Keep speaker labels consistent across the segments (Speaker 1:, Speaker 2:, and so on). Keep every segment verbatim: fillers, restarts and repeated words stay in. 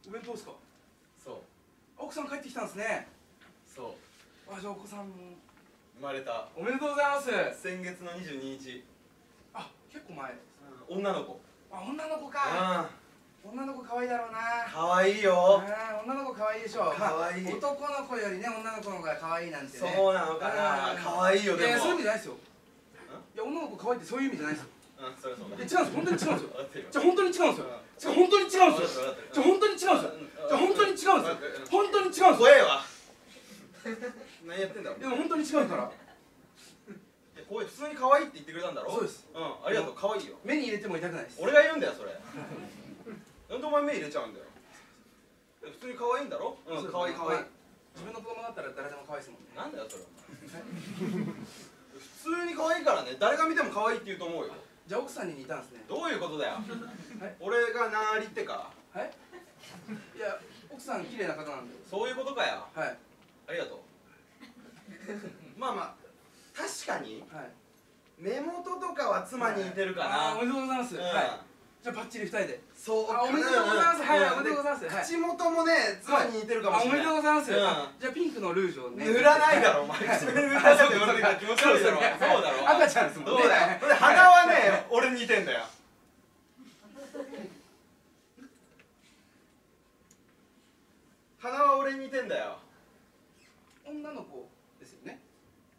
Speaker 1: お弁当ですか。
Speaker 2: そう。
Speaker 1: 奥さん帰ってきたんですね。
Speaker 2: そう。
Speaker 1: あ、じゃあお子さんも
Speaker 2: 生まれた。
Speaker 1: おめでとうございます。
Speaker 2: 先月のにじゅうににち。
Speaker 1: あ、結構前。
Speaker 2: 女の子。
Speaker 1: あ、女の子か。女の子可愛いだろうな。
Speaker 2: 可愛いよ。
Speaker 1: 女の子可愛いでしょ。
Speaker 2: 可愛い。
Speaker 1: 男の子よりね、女の子の方が可愛いなんてね。
Speaker 2: そうなのかな。可愛いよでも。
Speaker 1: いや、そういう意味じゃないですよ。いや、女の子可愛いってそういう意味じゃないですよ。
Speaker 2: うん、それそうだ。
Speaker 1: 違うんです、本当に違うんですよ。じゃ、本当に違うんですよ。じゃ、本当に違うんですよ。じゃ、本当に違うんですよ。じゃ、本当に違うんですよ。本当に違うんですよ。
Speaker 2: 怖えわ。何やってんだ。
Speaker 1: でも本当に違うから。
Speaker 2: こう普通に可愛いって言ってくれたんだろ。
Speaker 1: そうです。
Speaker 2: うん、ありがとう。可愛いよ。
Speaker 1: 目に入れても痛くないです。
Speaker 2: 俺が言うんだよそれ。なんでお前目入れちゃうんだよ。普通に可愛いんだろ。うん、可愛い可愛い。
Speaker 1: 自分の子供だったら誰でも可愛いですもんね。
Speaker 2: なんだよそれ。普通に可愛いからね。誰が見ても可愛いって言うと思うよ。
Speaker 1: じゃあ奥さんに似たんですね。
Speaker 2: どういうことだよ。俺がなーりってか。
Speaker 1: はい。いや、奥さん綺麗な方なんで。
Speaker 2: そういうことかよ。
Speaker 1: はい。
Speaker 2: ありがとう。まあまあ確かに。はい。目元とかは妻に似てるかな。
Speaker 1: あ、おめでとうございます。はい。じゃあバッチリ二人で。
Speaker 2: そう。
Speaker 1: おめでとうございます。はい、おめでとうございます。
Speaker 2: 口元もね、妻に似てるかもしれない。
Speaker 1: おめでとうございます。じゃあピンクのルージュをね。
Speaker 2: 塗らないだろお前。口紅塗らないって言われてるから気持ち悪いだろ。そうだろ。
Speaker 1: 赤ちゃんですもんね。
Speaker 2: そうだよ。鼻はね、俺に似てんだよ。鼻は俺に似てんだよ。
Speaker 1: 女の子ですよね。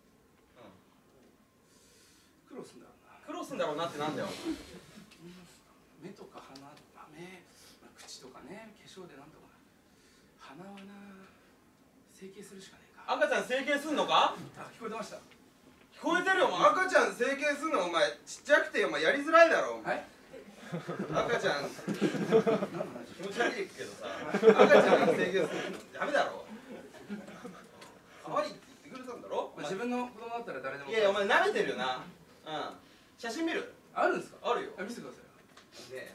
Speaker 1: 苦労すんだろうな。
Speaker 2: 苦労すんだろうなってなんだよ。
Speaker 1: 目とか鼻とか目、口とかね、化粧でなんとか。鼻はな、整形するしかねえか。
Speaker 2: 赤ちゃん整形すんのか？
Speaker 1: あ、聞こえてました。
Speaker 2: 聞こえてるよ。赤ちゃん整形すんのお前ちっちゃくてお前やりづらいだろ。
Speaker 1: はい。
Speaker 2: 赤ちゃん気持ち悪いけどさ、赤ちゃんが整形するのダメだろ。可愛いって言ってくれたんだろ。
Speaker 1: 自分の子供だったら誰でも。
Speaker 2: いやいやお前舐めてるよな。うん。写真見る？
Speaker 1: あるんですか？
Speaker 2: あるよ。
Speaker 1: 見せてください。
Speaker 2: ね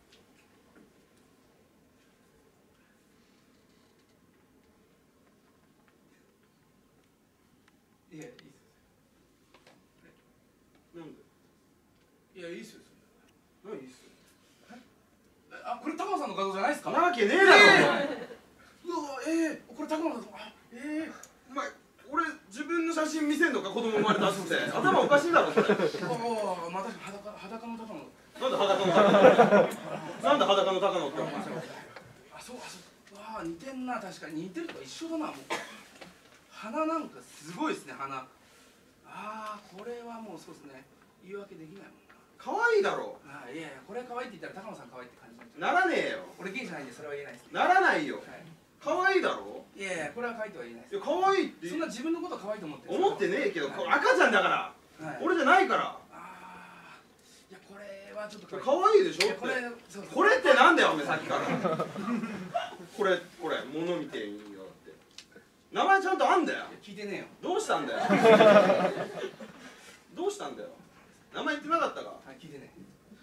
Speaker 1: え。いや、いいっす。
Speaker 2: なんで？
Speaker 1: いや、いいっすよ。何いいっすよ。あ、これ高野さんの画像じゃないですか？
Speaker 2: なわけねえだろ。
Speaker 1: うわ、ええ、これ高野さん。あ、ええ。
Speaker 2: お前、俺自分の写真見せんのか子供生まれたって。頭おかしいだろそれ。あ
Speaker 1: あ、また裸裸の高野。
Speaker 2: なんで裸の高野？なんで裸の高野って。
Speaker 1: あ、そうあそう。わあ、似てんな。確かに似てると一緒だな。もう鼻なんかすごいですね。鼻。ああ、これはもうそうですね。言い訳できないもんな。
Speaker 2: 可愛いだろ。
Speaker 1: ああ、いやいや、これ可愛いって言ったら高野さん可愛いって感じ。
Speaker 2: ならねえよ。
Speaker 1: 俺ゲイじゃないんでそれは言えないです。
Speaker 2: ならないよ。
Speaker 1: はい。
Speaker 2: 可愛いだろ。
Speaker 1: いやいや、これは可愛いとは言えないです。
Speaker 2: いや可愛いって。
Speaker 1: そんな自分のこと可愛いと思ってる。
Speaker 2: 思ってねえけど、これ赤ちゃんだから。俺じゃないから。
Speaker 1: ああ。いや、これはちょっと
Speaker 2: 可愛いでしょ。
Speaker 1: これ
Speaker 2: これってなんだよお前さっきから。これこれ物みてえによって。名前ちゃんとあんだよ。
Speaker 1: 聞いてねえよ。
Speaker 2: どうしたんだよ。どうしたんだよ。名前言ってなかったか。
Speaker 1: 聞いてねえ。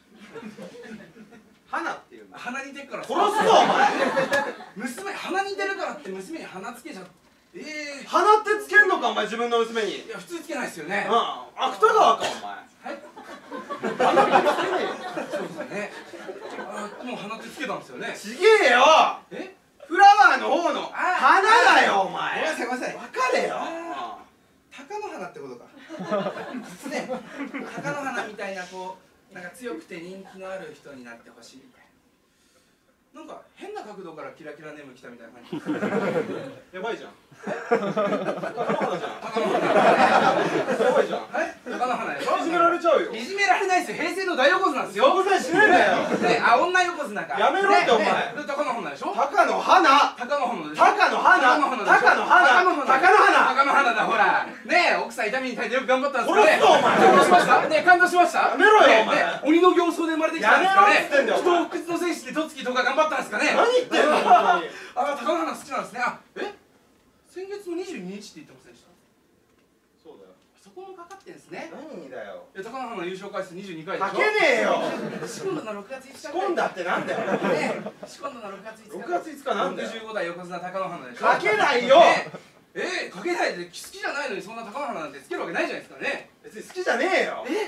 Speaker 2: 花っていうの。
Speaker 1: 鼻似てるから。
Speaker 2: 殺すぞお前。
Speaker 1: 娘鼻似てるからって娘に鼻つけちゃって。ええ。
Speaker 2: 鼻ってつけんのかお前自分の娘に。
Speaker 1: いや普通つけないですよね。
Speaker 2: うん。芥川かお前。
Speaker 1: はい。
Speaker 2: 鼻ってつけねえよ。
Speaker 1: そうですね。あ、もう鼻ってつけたんですよね。
Speaker 2: ちげえよ。
Speaker 1: え？
Speaker 2: フラワーの方の花だよお前。
Speaker 1: ごめんなさいごめんなさい。
Speaker 2: 分かれよ。
Speaker 1: 鷹の花ってことか。ね、鷹の花みたいなこうなんか強くて人気のある人になってほしいみたいな。なんか変な角度からキラキラネーム来たみたいな感じ。
Speaker 2: やばいじゃん。鷹の花じゃん。鷹の花。やばいじゃん。はい。鷹の花でしょ。いじめられちゃうよ。いじめられないですよ。平成の大横綱ですよ。 横綱しねえんだよ。
Speaker 1: ね、あ、女横綱か。
Speaker 2: やめろってお前。
Speaker 1: 鷹の花でしょ。
Speaker 2: 鷹の花。
Speaker 1: 鷹の花でしょ。
Speaker 2: 鷹の花。鷹の花。鷹の花。
Speaker 1: 鷹の花だほら。ねえ、奥さん痛みに耐えてよく頑張ったんですよね。
Speaker 2: 殺すぞお前。
Speaker 1: 感動しました。ね、感動しました。
Speaker 2: やめろよお前。
Speaker 1: 鬼の形相で生まれてきたんですかね。
Speaker 2: やめろっつってんだよ。
Speaker 1: 人を不屈の戦士でとつきとか頑張ったんですかね。
Speaker 2: 何言ってんの本当に。
Speaker 1: あ、鷹の花好きなんですね。あ、え？先月のにじゅうににちって言ってませんでした？
Speaker 2: そうだよ。
Speaker 1: そこもかかってんですね。
Speaker 2: 何にだよ。
Speaker 1: え、鷹の花の優勝回数にじゅうにかいでしょ。
Speaker 2: かけねえよ。
Speaker 1: 仕込んだのろくがついつか。
Speaker 2: 仕込んだってなんだよ。
Speaker 1: ね、仕込んだのろくがついつか。
Speaker 2: ろくがついつかなんだよ。
Speaker 1: ろくじゅうごだい横綱鷹の花でしょ。
Speaker 2: かけないよ。
Speaker 1: えー、かけないで好きじゃないのにそんな鷹の花なんてつけるわけないじゃないですかね。
Speaker 2: 別に好きじゃねえよ。
Speaker 1: え、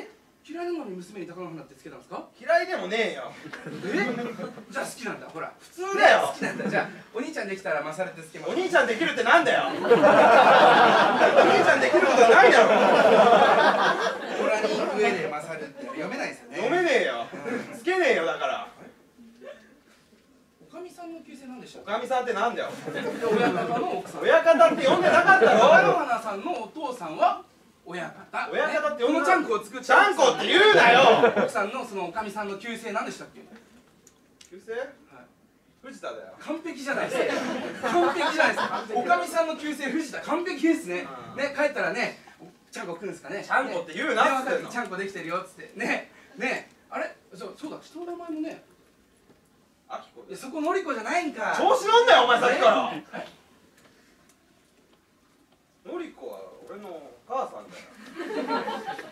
Speaker 1: 嫌いなのに娘に貴乃花ってつけたんですか？
Speaker 2: 嫌いでもねえよ。
Speaker 1: え？じゃあ好きなんだ。ほら
Speaker 2: 普通だよ。
Speaker 1: 好きなんだ。じゃあお兄ちゃんできたら勝ってつけます。
Speaker 2: お兄ちゃんできるってなんだよ。お兄ちゃんできることないだろ。
Speaker 1: オラに上で勝るって読めないですよね。
Speaker 2: 読めねえよ。つけねえよだから。
Speaker 1: おかみさんの旧姓なんでしたっ
Speaker 2: おかみさんってなんだよ。
Speaker 1: 親方の奥さん。
Speaker 2: 親方って呼んでなかったろ。
Speaker 1: 貴乃花さんのお父さんは親方。
Speaker 2: 親方って
Speaker 1: このちゃんこを作った。
Speaker 2: ちゃんこって言うなよ。
Speaker 1: 奥さんのそのおかみさんの旧姓なんでしたっけ？
Speaker 2: 旧姓？藤田だよ。
Speaker 1: 完璧じゃないですか。完璧じゃないですか。おかみさんの旧姓藤田、完璧ですね。ね、帰ったらね、ちゃんこ来るんですかね。
Speaker 2: ちゃんこって言うなっつってんの。
Speaker 1: ちゃんこできてるよっつって。ね、ね、あれ、そう、そうだ、人の名前もね。
Speaker 2: あきこ。
Speaker 1: そこのりこじゃないんか。
Speaker 2: 調子乗んなよお前さっきから。のりこは俺の母さんだよ。